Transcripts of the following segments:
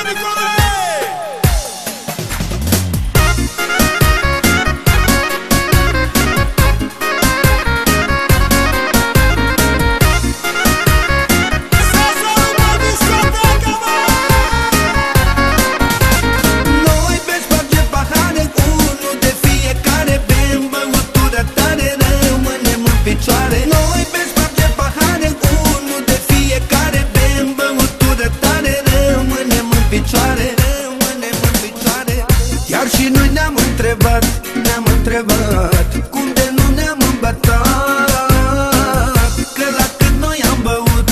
Cum de nu ne-am îmbătat, că la cât noi am băut,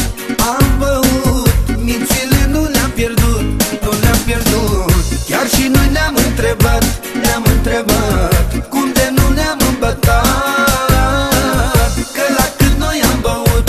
mințile nu le-am pierdut, nu le-am pierdut. Chiar și noi ne-am întrebat, cum de nu ne-am îmbătat, că la cât noi am băut,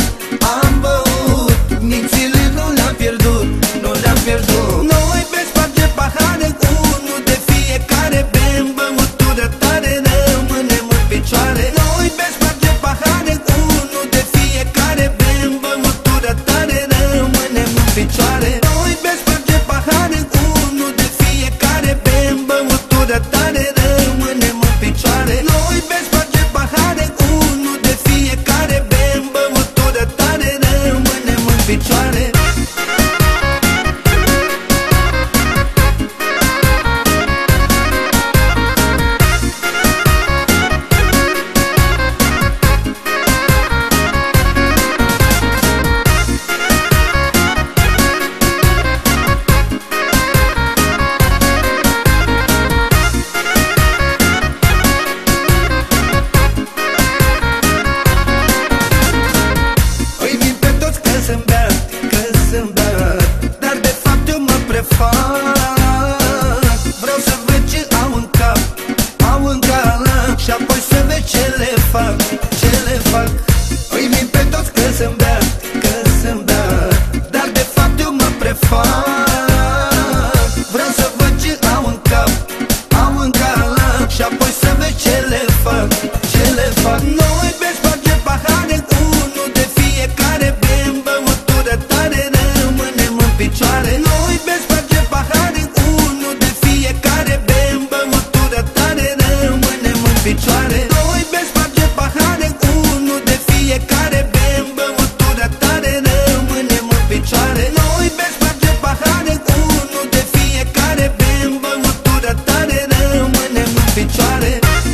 mințile nu le-am pierdut, nu le-am pierdut. Noi pe sparge pahare, unul de fiecare, bem băutură tare, rămânem în picioare. Noi pe sparge pahare, unul de fiecare, bem băutură tare, rămânem în picioare. Noi pe sparge pahare, unul de fiecare, bem băutură tare, rămânem în picioare. Noi pe sparge pahare, unul de fiecare, bem băutură tare, rămânem în picioare. Dar de fapt eu mă prefac. Vreau să văd ce au în cap, și apoi să văd ce le fac. Îi vin pe toți că să-mi bea, dar de fapt eu mă prefac. Vreau să văd ce au în cap, și apoi să văd ce le fac. Noi pe sparge pahare, unul de fiecare, bem băutură tare, rămânem în picioare. Noi pe sparge pahare, unul de fiecare, bem băutură tare, rămânem în picioare. Noi pe sparge pahare, unul de fiecare, bem băutură tare, rămânem în picioare. Noi pe sparge pahare, unul de fiecare, bem băutură tare, rămânem în picioare.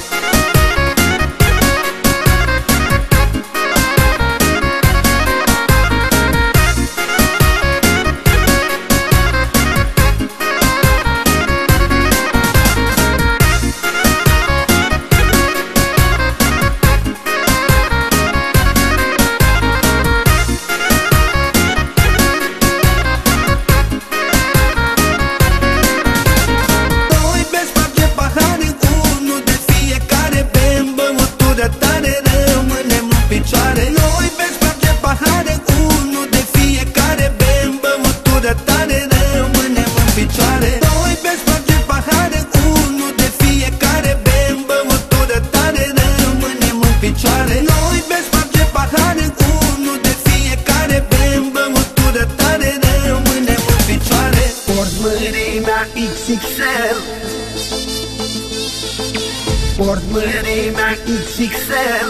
Noi pe sparge pahare, unul de fiecare, bem băutură tare, rămânem în picioare. Noi pe sparge pahare, unul de fiecare, bem băutură tare, rămânem în picioare. Noi pe sparge pahare, unul de fiecare, bem băutură tare, rămânem în picioare. Port mărimea XXL, port mărimea XXL.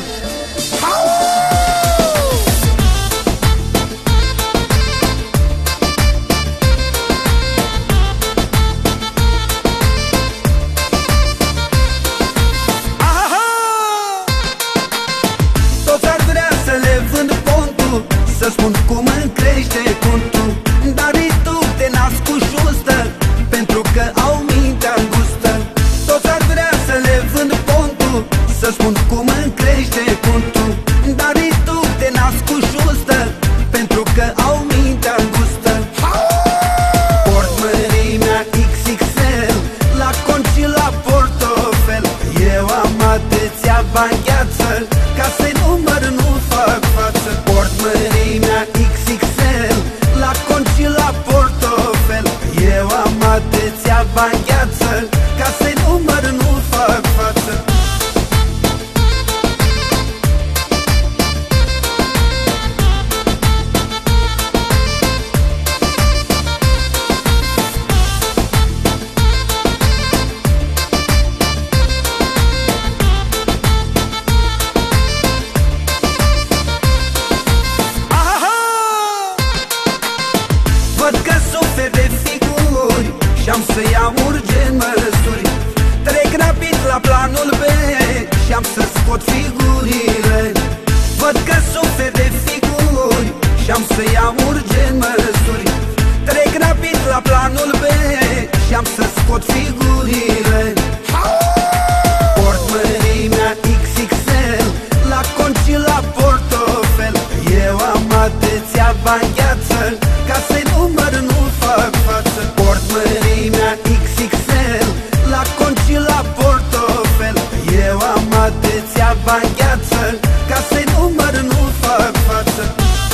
Toți ar vrea să le vând pontul, să spun cum îmi crește contul, dar ei tu te nasc cu justă, pentru că au mintea îngustă. Toți ar vrea să le vând pontul, să spun cum îmi crește contul, dar ei tu te nasc cu justă, pentru că au mintea îngustă. Port mărimea XXL, la cont și la portofel. Eu am atâția bani gheață, ca să-i număr nu fac față. Port mărimea XXL, la cont și la portofel. Eu am atâția bani gheață, ca să-i număr nu fac față. scot figurile. Văd că suferi de figuri și-am să iau urgent măsuri. Trec rapid la planul B și-am să scot figurile. Port mărimea XXL la cont și la portofel. Eu am atâția bani gheață, ca să-i număr nu fac față. Port mărimea XXL la cont și la portofel. Eu am atâția bani gheață, ca să-i număr nu fac față.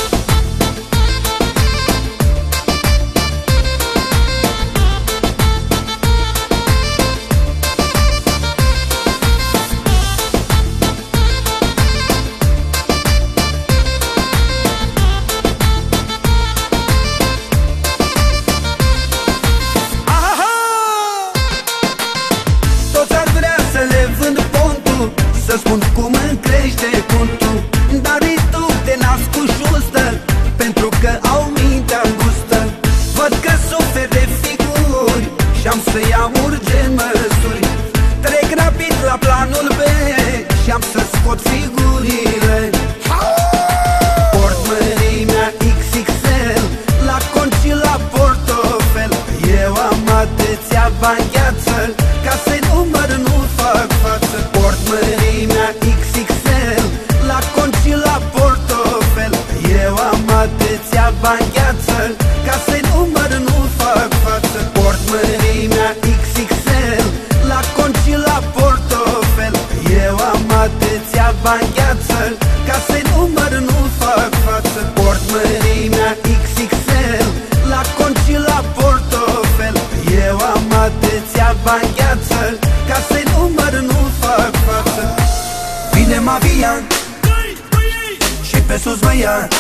Să spun cum îmi crește contul, dar ei tu te nasc cu justă, pentru că au mintea îngustă. Văd că suferi de figuri și-am să iau urgent măsuri. Trec rapid la planul B și-am să scot figurile. Port mărimea XXL la cont și la portofel. Eu am atâția bani gheață, ca să-i număr nu fac față. Port mărimea XXL la cont și la portofel. Eu am atâția bani gheață, ca să-i număr nu fac față. Port mărimea XXL la cont și la portofel. Eu am atâția bani gheață, ca să-i număr nu fac față. Port mărimea XXL la cont și la portofel. Eu am atâția bani gheață, ca să-i număr nu fac față. Vine Mavian și pe sus mă ia.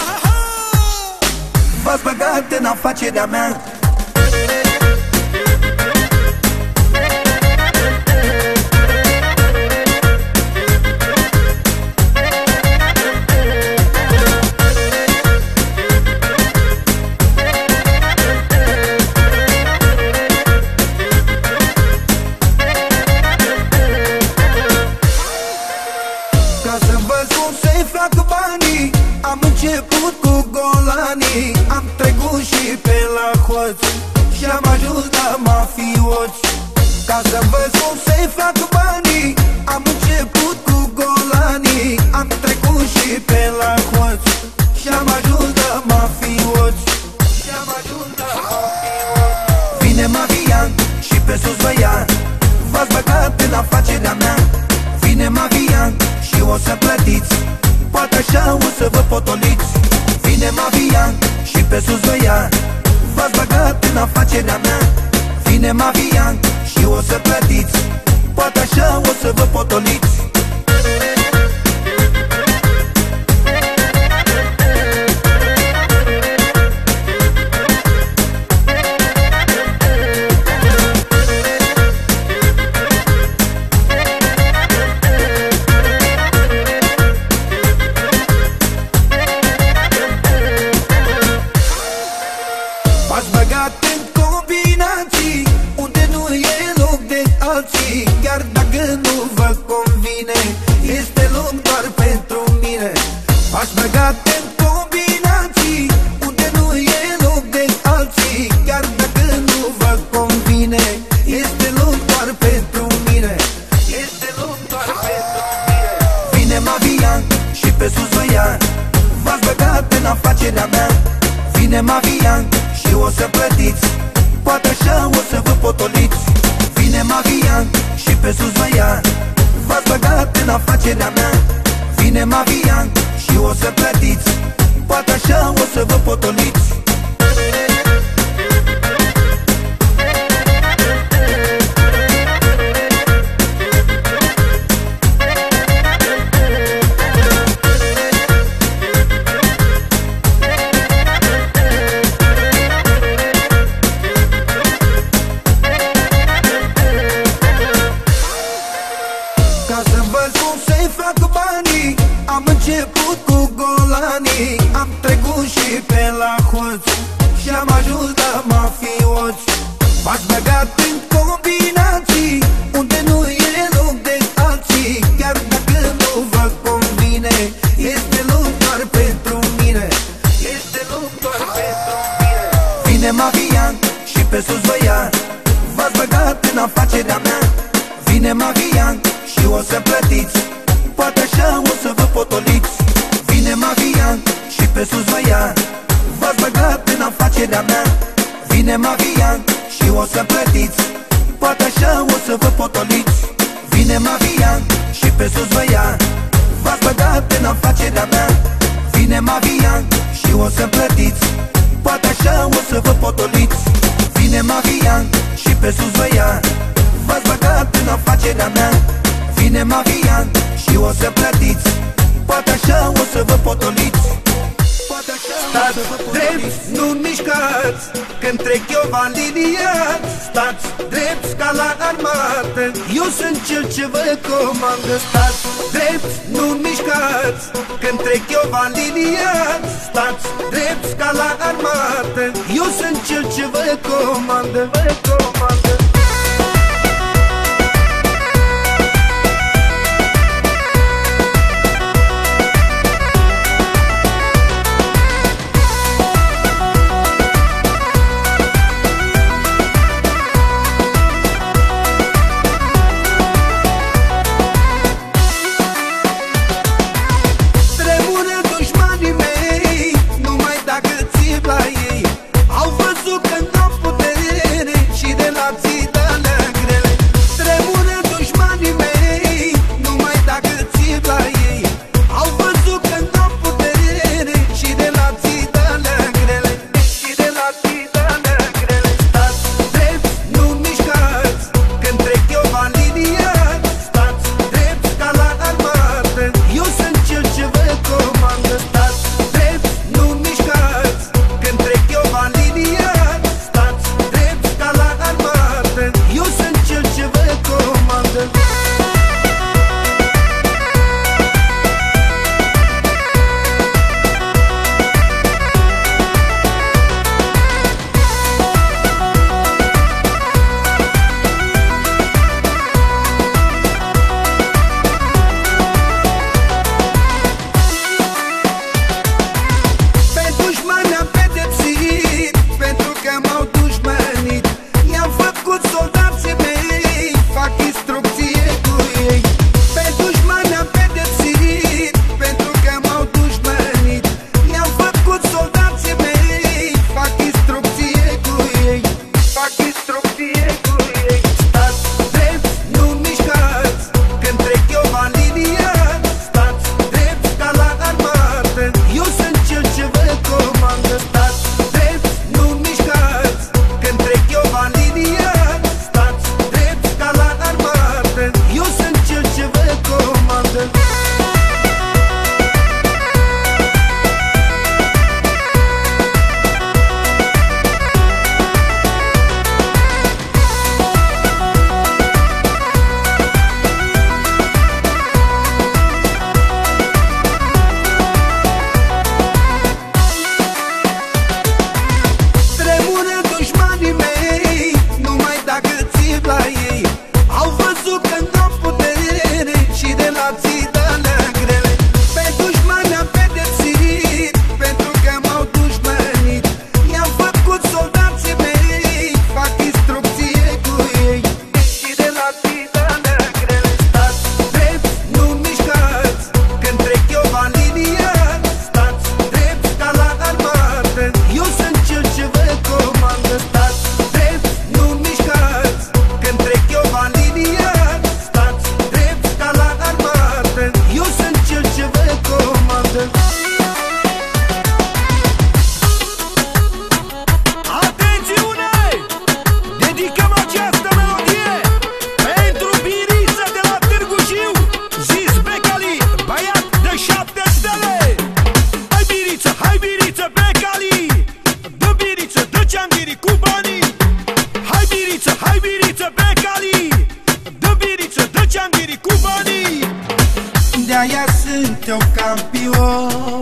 V-ați băgat în afacerea mea. Ca să văd cum se fac banii, am început cu golanii. Am trecut și pe la hoți și am ajuns la mafioți. Ca să văd cum se fac banii, am început cu golanii. Am trecut și pe la hoți și am ajuns la mafioți. Și am ajuns la mafioți. Vine Mavian și pe sus vă ia. V-ați băgat în afacerea mea. Vine Mavian și o să plătiți, poate așa o să vă potoliți. Vine Mavian și pe sus vă ia. V-ați băgat în afacerea mea. Vine Mavian și o să plătiți, poate așa o să vă potoliți. M-ați băgat în combinații unde nu e loc de alții. Chiar dacă nu vă convine, este loc doar pentru mine. M-ați băgat în combinații unde nu e loc de alții. Chiar dacă nu vă convine, este loc doar pentru mine. Este loc doar pentru mine. Vine Mavian și pe sus vă ia. V-ați băgat în afacerea mea. Vine Mavian și o să plătiți, poate așa o să vă potoliți. Vine Mavian și pe sus vă ia. V-ați băgat în afacerea mea. Vine Mavian și o să plătiți, poate așa o să vă potoliți. Am început cu golanii, am trecut și pe la hoți și am ajuns la mafioți. M-ați băgat în combinații unde nu e loc de alții. Chiar dacă nu vă pe sus vă ia. V-ați băgat în afacerea mea, vine Maria și o să plătiți. Poate așa o să vă potoliți. Vine Maria și pe sus vă ia. V-ați băgat în afacerea mea, vine Maria și o să plătiți. Poate așa o să vă potoliți. Vine Maria și pe sus vă ia. V-ați băgat în afacerea mea, vine Maria și o să plătiți. Poate așa o să vă potoliți. Stați drept, nu mișcați, când trec eu v-am liniat. Stați drept ca la armată, eu sunt cel ce vă comandă. Stați drept, nu mișcați, când trec eu v-am liniat. Stați drept ca la armată, eu sunt cel ce vă comandă. De-aia sunt eu campion,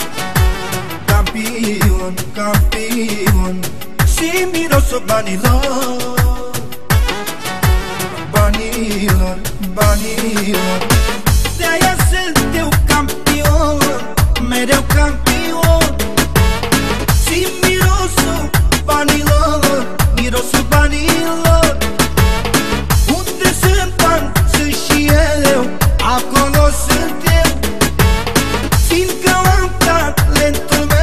campion, campion. Și mirosul banilor, banilor, banilor. De-aia sunt eu campion, mereu campion. Și mirosul banilor, mirosul banilor. Unde sunt bani, sunt și eu, acolo sunt eu. Fiindcă am talentul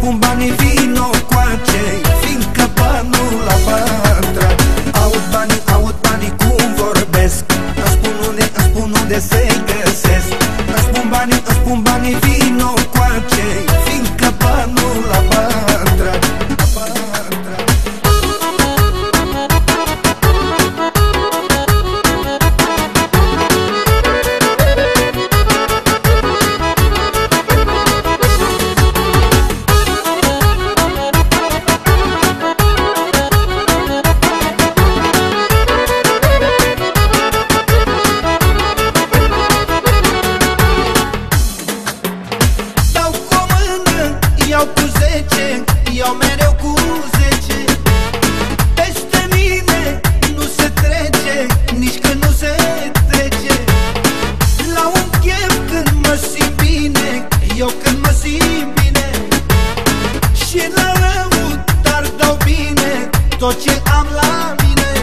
spun banii, vino coace, fiindcă banul la patra. Aud banii cum vorbesc, îmi spun unde se găsesc. Îmi spun banii, vino coace, fiindcă banul la patra. Iau cu 10, iau mereu cu 10. Peste mine nu se trece, nici când nu se trece. La un chef când mă simt bine, eu când mă simt bine. Și la rău dar dau bine tot ce am la mine.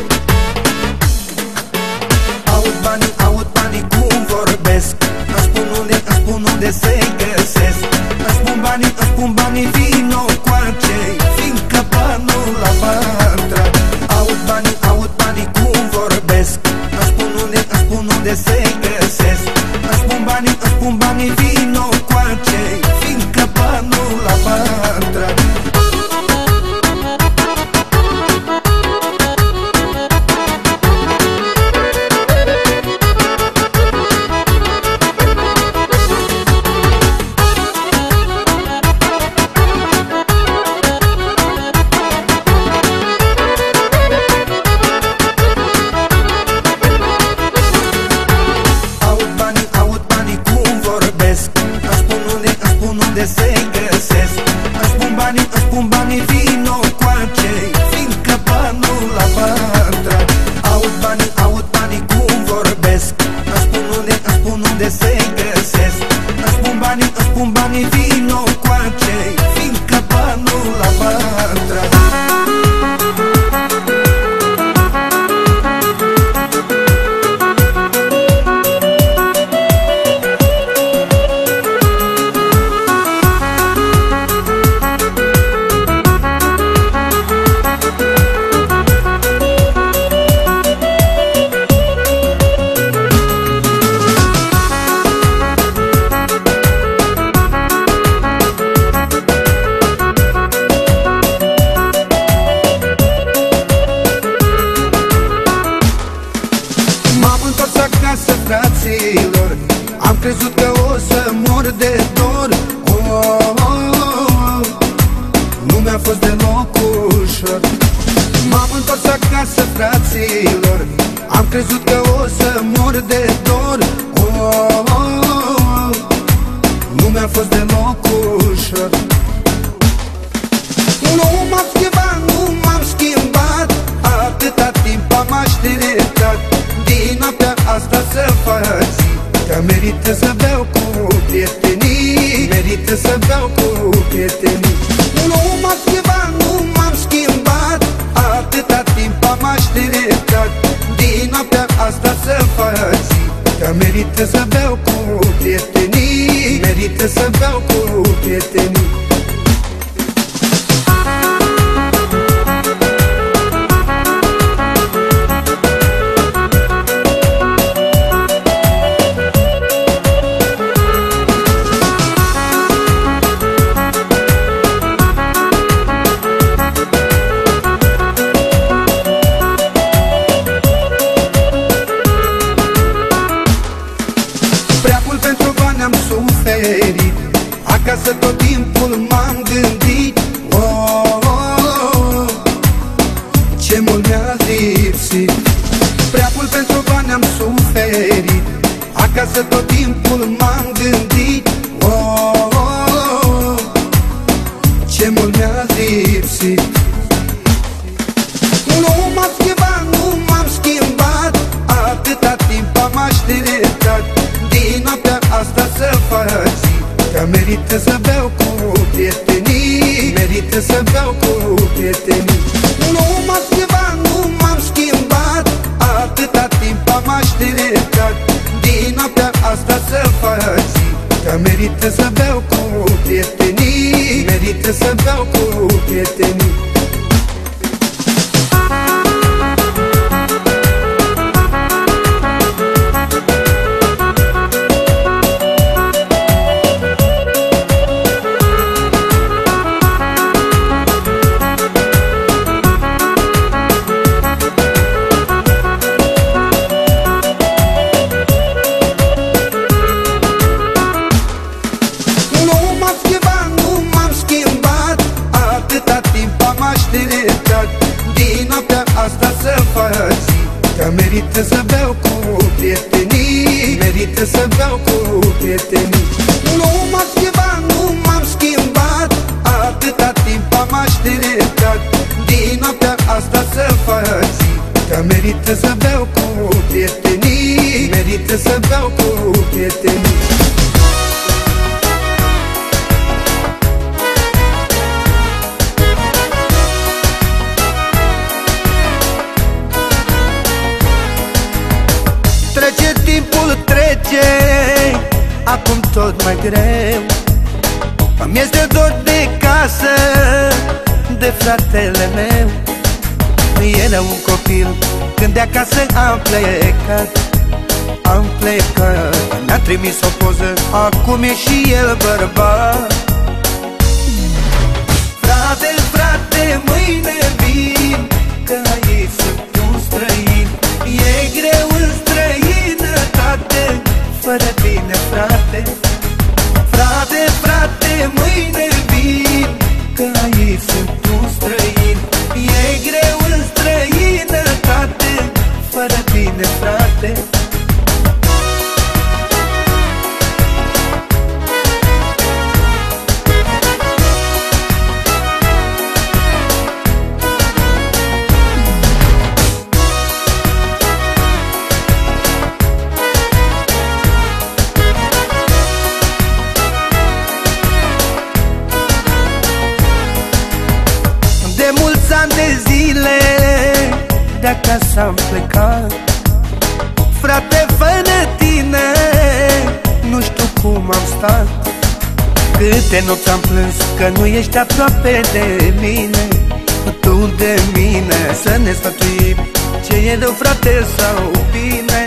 Aud banii cum vorbesc, îmi spun unde se găsesc. Îmi spun banii, vino coace, fiindcă banul la patra. Aud banii cum vorbesc, îmi spun unde se găsesc. Îmi spun banii, vino coace, fiindcă banul la patra. Unde se găsesc. Îmi spun banii, vino coace, fiindcă banul la patra. Aud banii cum vorbesc, îmi spun unde se găsesc. Îmi spun banii, vino coace, fiindcă banul la patra. Fraților, am crezut că o să mor de dor. Nu mi-a fost deloc ușor. M-am întors acasă, fraților, am crezut că o să mor de dor. Nu mi-a fost deloc ușor. Nu m-am schimbat, nu m-am schimbat, atâta timp am așteptat. Din noaptea asta să faci, că merită să beau cu prietenii, merită să beau cu prietenii. Nu m-am schimbat, nu m-am schimbat, atâta timp am așteptat. Din noaptea asta să faci, că merită să beau cu prietenii, merită să beau cu prietenii. Am suferit, acasă tot timpul m-am gândit. Ce mult mi-a lipsit. Prea mult pentru bani am suferit, acasă tot timpul m-am gândit. Ce mult mi-a lipsit. Nu m-am schimbat, nu m-am schimbat, atâta timp am așteptat. Din noaptea asta să faci, că merită să beau cu prietenii, merită să beau cu prietenii. Nu m-am schimbat, nu m-am schimbat, atâta timp am așteptat. Din noaptea asta să faci, că merită să beau cu prietenii, merită să merită să beau cu prietenii. Nu m-am schimbat, nu m-am schimbat, atâta timp am așteptat. Din noaptea asta să faci zi, că merită să beau cu prietenii, merită să beau cu prietenii. Trece timpul, trece, acum tot mai greu. Îmi este dor de casă, de fratele meu. Era un copil când de acasă am plecat. Am plecat, mi-a trimis o poză, acum e și el bărbat. Frate, frate, mâine vin, că aici sunt un străin. E greu în străinătate, fără tine, frate. Frate, frate, mâine vin, că aici sunt un străin. E greu în străinătate, fără tine, frate. De mulți ani de zile de acasă am plecat. Frate, fără tine nu știu cum am stat. Câte nopți am plâns că nu ești aproape de mine, tu de mine. Să ne sfătuim ce e rău, frate, sau bine.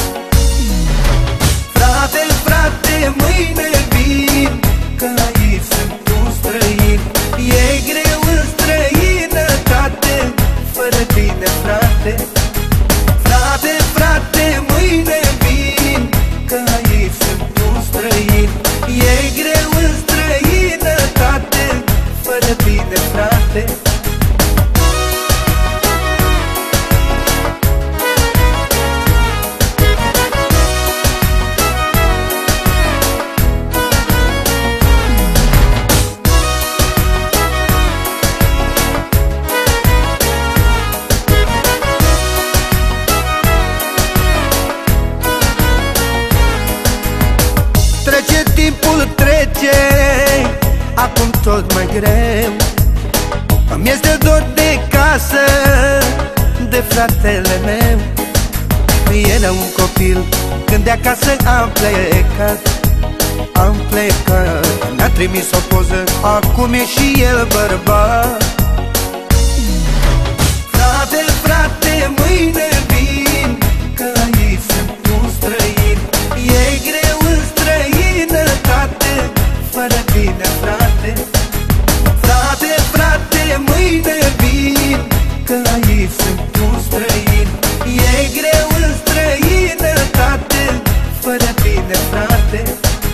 Frate, frate, mâine vin, că aici sunt un străin. E greu în străinătate, fără tine, frate. Frate, frate, mâine vin, că aici sunt un străin. E greu în străinătate, fără tine, frate. Trece timpul, trece, acum tot mai greu. Îmi este dor de casă, de fratele meu. Era un copil când de acasă am plecat. Am plecat, mi-a trimis o poză, acum e și el bărbat. Frate, frate, mâine vin, că aici sunt un străin. E greu în străinătate, fără tine, frate. Frate, frate, mâine vin, că aici sunt un străin. E greu în străinătate, fără tine, frate.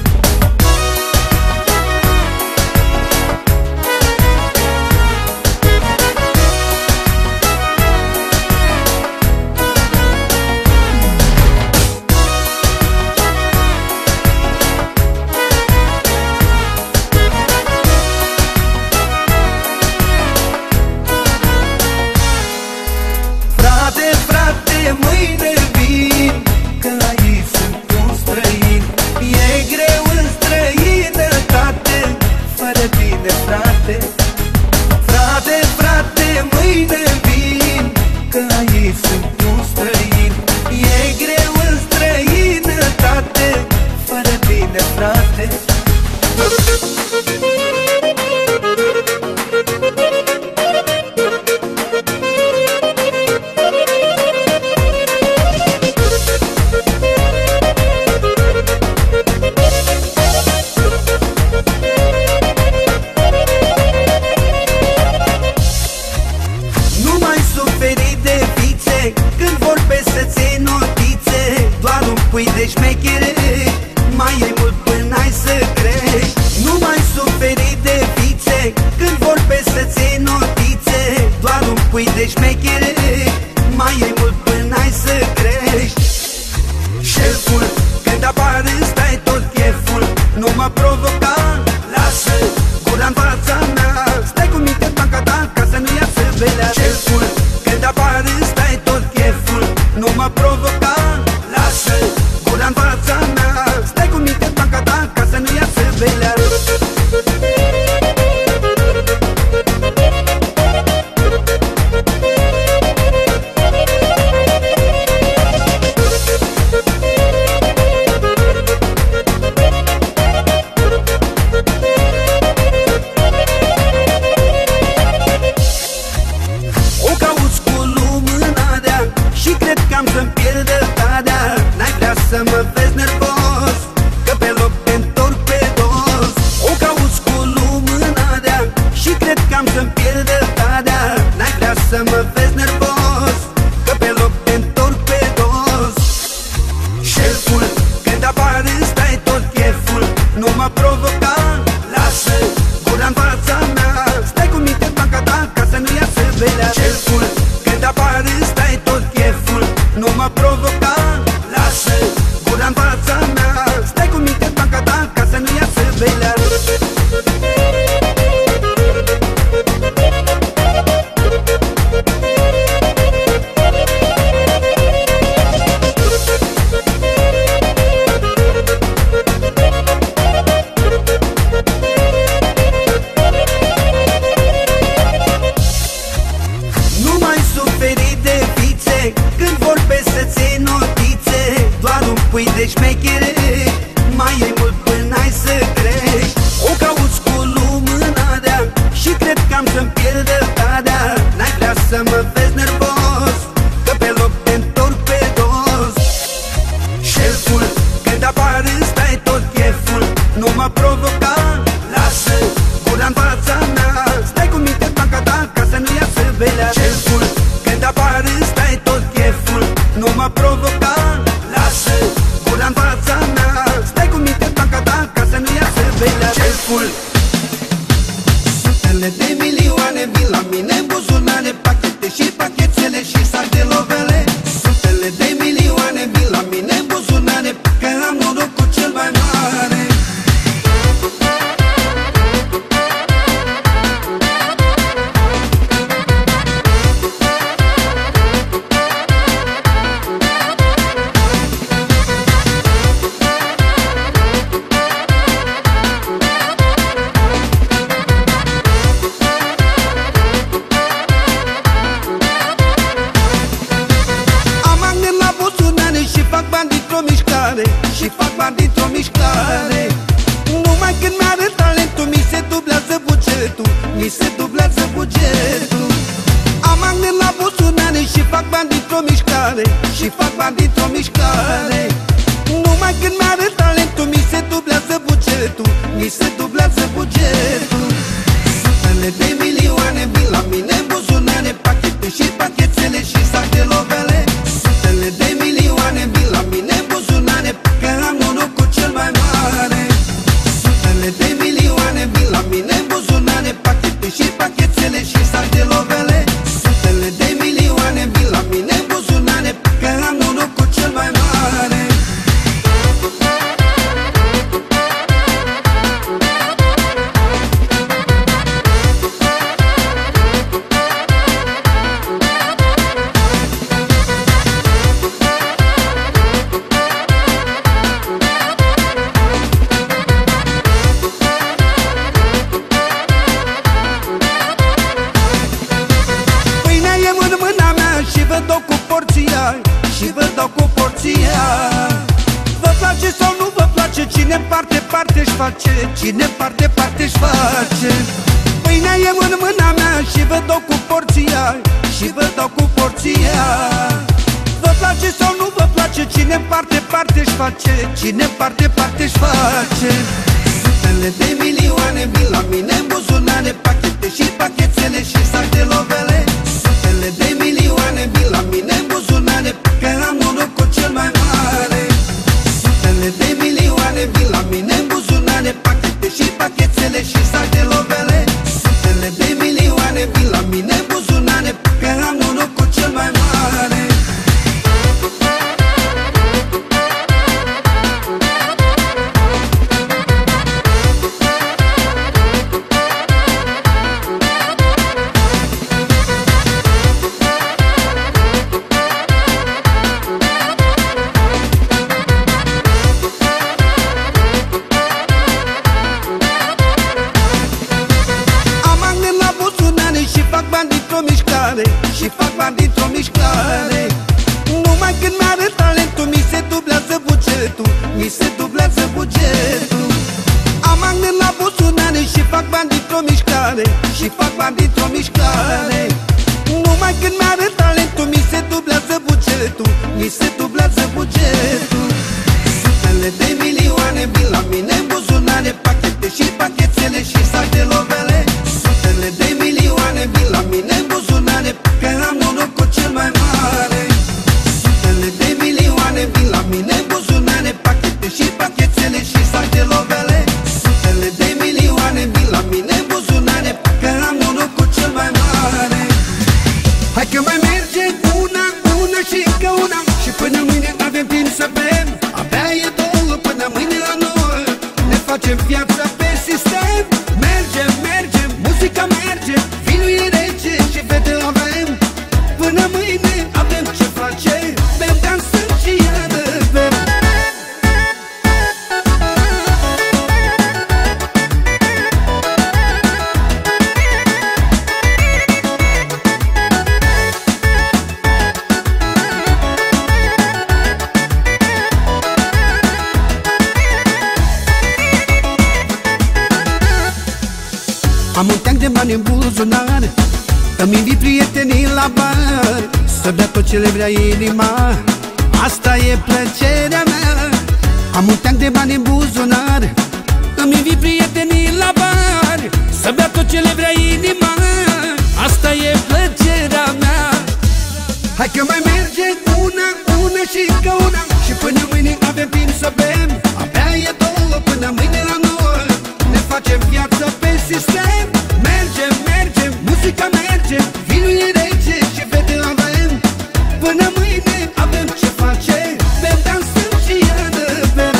Frate, frate, mâine vin, că aici sunt un străin. E greu în străinătate, fără tine, frate. Frate, frate, mâine vin, că aici sunt un străin. E greu în străinătate, fără tine, frate. Când vorbesc să-ți iei notițe, doar un pui de șmechere. Mai e mult până ai să crești. Nu mai suferi de fițe. Când vorbesc să-ți iei notițe, doar un pui de șmechere. Mai e mult până ai să crești. Șeful când apare provoca. Lasă gura în fața mea, stai cu minte în banca ta ca să nu iasă belea. Să-mi pierdă tadea, n-ai vrea să mă vezi nervos, că pe loc te întorc pe dos. O cauți cu lumânarea și cred că am să-mi pierdă tadea, n-ai vrea să mă vezi nervos, că pe loc te întorc pe dos. Șeful, când apare stai tot cheful, nu mă provoca. Lasă gura în fața mea, stai cu minte în banca ta ca să nu iasă belea. Șeful, când apare stai tot cheful, nu mă provoca. Lasă gura în fața mea, stai cu minte în banca ta ca să nu iasă belea. Nu mai suferi de fițe când vorbesc să-ți iei notițe, doar un pui de șmechere, mai e mult până ai să crești. O cauți cu lumânarea și cred că am să-mi pierdă tadea, n-ai vrea să mă vezi nervos, că pe loc te întorc pe dos. Șeful, când apare stai tot cheful, nu mă provoca. Lasă gura în fața mea, stai cu minte în banca ta ca să nu iasă belea. Șeful, când apare stai tot cheful, nu mă provoca. Lasă gura în fața mea, stai cu minte în banca ta ca să nu iasă belea. Șeful, sutele de milioane vin la mine în buzunare, pachete și pachetele și saci de lovele. Sutele de milioane vin la mine în buzunare, că am norocul cel mai mare. Și fac bani dintr-o mișcare. Numai când mi-arăt talentul, mi se dublează bugetul, mi se dublează bugetul. Am magnet la buzunare și fac bani dintr-o mișcare, și fac bani dintr-o mișcare. Numai când mi-arăt talentul, mi se dublează bugetul, mi se dublează bugetul. Sutele de milioane vin la mine în buzunare, pachete și pachetele și saci de lovele. Sutele de milioane vin la mine în buzunare, că am norocul cel mai mare. Sutele de milioane vin la mine în buzunare, pachete și pachetele și saci de lovele. Sutele de milioane vin la mine în buzunare, că am norocul cel mai mare. Și vă dau cu porția. Vă place sau nu vă place, cine parte, parte își face, cine parte, parte își face. Pâinea e în mâna mea și vă dau cu porția, și vă dau cu porția. Vă place sau nu vă place, cine parte, parte își face, cine parte, parte își face. Sutele de milioane vin la mine în buzunare, pachete și pachetele și saci de lovele. Sutele de milioane vin la mine în buzunare, că am norocul cel mai mare. Sutele de milioane vin la mine în buzunare, pachete și pachetele și saci de lovele. Sutele de milioane vin la mine în buzunare, că am norocul cel mai mare. și fac bani dintr-o mișcare. Numai când mi-arăt talentul, mi se dublează bugetul, mi se dublează bugetul. Sutele de milioane vin la mine în buzunare, pachete și pachetele și saci de lovele. Sutele de milioane vin la mine în buzunare, că am norocul cel mai mare. Sutele de milioane vin la mine în buzunare, pachete și pachetele și saci de lovele. Sutele de milioane vin la mine în buzunare, că am norocul cel mai mare. Hai că mai merge una și încă una, și până mâine avem timp să bem. Abia e două până mâine la nouă, ne facem viața pe sistem. Mergem, mergem, muzica merge, vinul e rece și fete avem. Până mâine avem ce face, bem, dansăm și iară bem. Am un teanc de bani în buzunar, îmi invit prietenii la bar, să bea tot ce le vrea inima, asta e plăcerea mea. Am un teanc de bani în buzunar, îmi invit prietenii la bar, să bea tot ce le vrea inima, asta e plăcerea mea. Hai că mai merge una și încă una, și până mâine avem timp să bem. Abia e două până mâine la nouă, ne facem viața pe sistem. Mergem, mergem, muzica merge, vinul e rece și fete avem. Până mâine avem ce face, bem, dansăm și iară bem.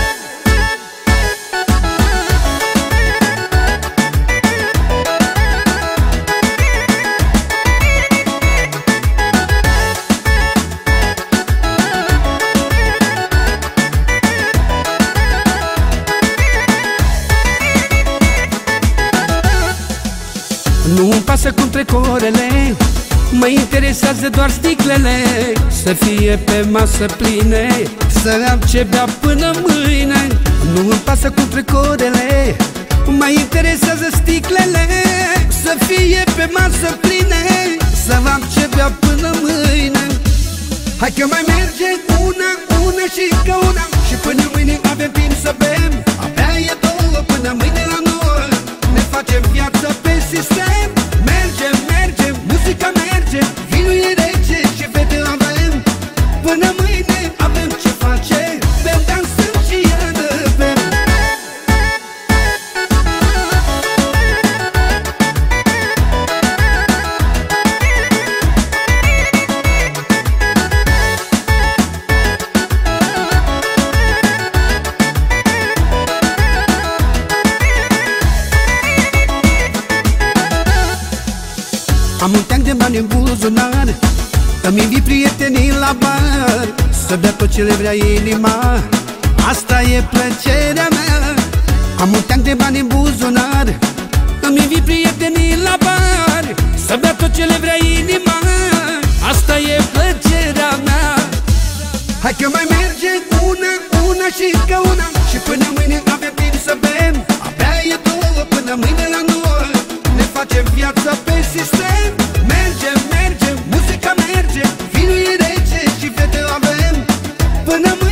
Nu-mi pasă cum trec orele, mă interesează doar sticlele, să fie pe masă pline, să am ce bea până mâine. Nu-mi pasă cum trec orele, mă interesează sticlele, să fie pe masă pline, să am ce bea până mâine. Hai că mai merge una și încă una, și până mâine avem timp să bem. Abia e două până mâine la nouă, ne facem viața pe sistem. Mergem, mergem, muzica merge, vinul e rece și fete avem. Până mâine avem ce face, bem, dansăm și iară bem. Am un teanc de bani în buzunar, îmi invit prietenii la bar, să bea tot ce le vrea inima, asta e plăcerea mea. Am un teanc de bani în buzunar, îmi invit prietenii la bar, să bea tot ce le vrea inima, asta e plăcerea mea. Hai că mai merge una și încă una, și până mâine avem timp să bem. Abia e două până mâine la nouă, ne facem viața pe sistem. Mergem, mergem, muzica merge, vinul e rece și fete avem. Până mâine